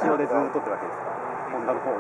後ろでずっとってわけですか。ホンダの方が。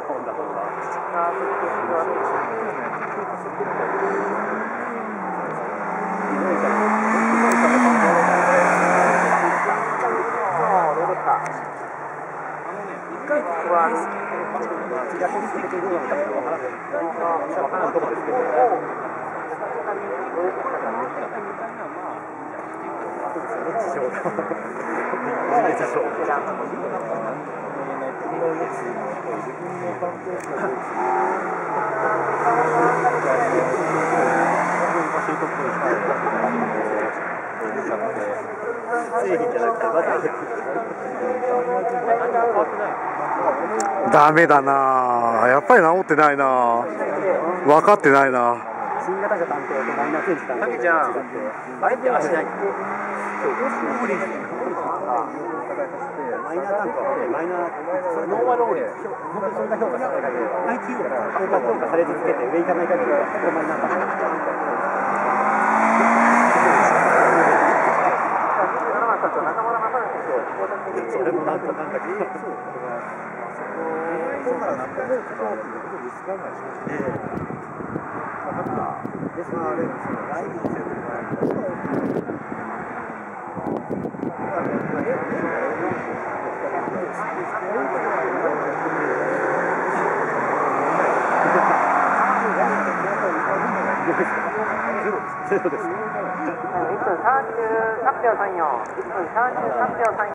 ダメだな、やっぱり治ってないな、分かってないな。 新型車担当とマイナーチェンジ担当。たけちゃん、あれって足ない。マイナー担当でマイナーノーマルオーレ。本当にそれが評価されただけで、ITO が評価され続けて上行かない限りはここマイナー担当。それもなんとなんだけど。そうからなんかリスク考えしましたね。ですが、あれ、ライブのせいでゼロです。1分33秒34。1分33秒34。